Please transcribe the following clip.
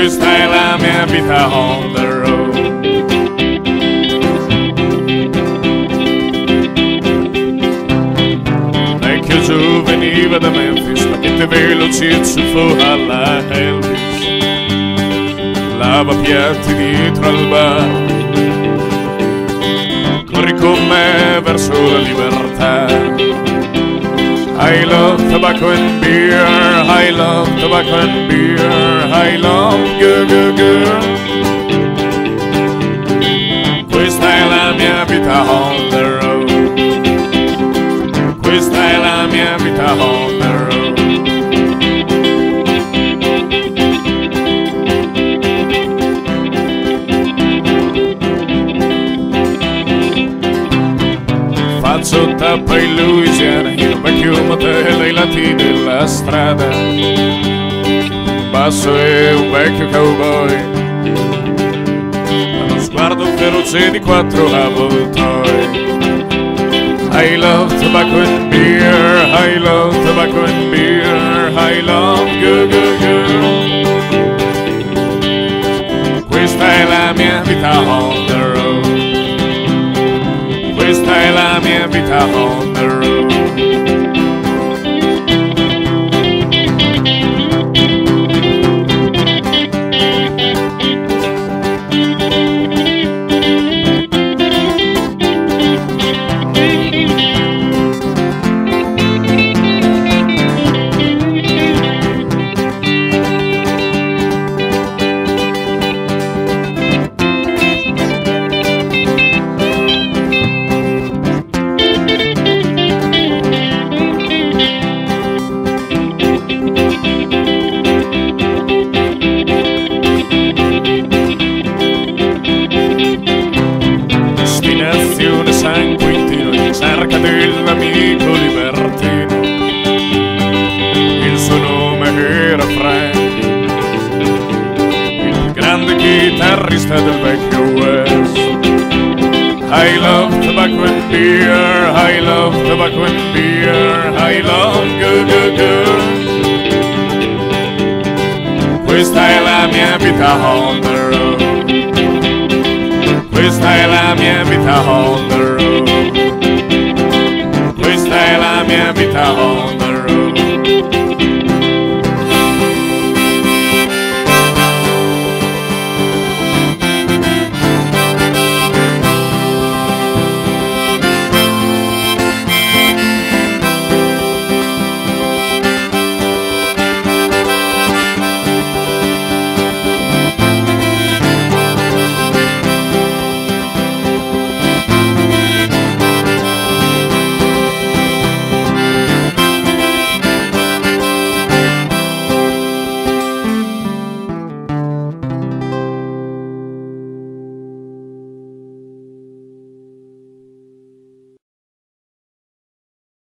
questa è la mia vita on the road. Vecchio Giù veniva da Memphis, spaghetti veloci fu alla Elvis, lava piatti dietro al bar, corri con me verso la libertà. I love tobacco and beer, I love tobacco and beer, I love girl. Questa è la mia vita on the road. Questa è la mia vita on the road. Faccio tappa in Louisiana, in un vecchio motel ai lati della strada. Un basso e un vecchio cowboy, uno sguardo feroce di 4 avvoltoi. I love tobacco and beer, I love tobacco and beer, I love girl. Questa è la mia vita on the road. Questa è la mia vita on the road. Sanguintino in cerca dell'amico libertino, il suo nome era Frank, il più grande chitarrista del vecchio West. I love tobacco and beer, I love tobacco and beer, I love girl. Questa è la mia vita on the road. Questa è la mia vita on the road. Questa è la mia vita on the road.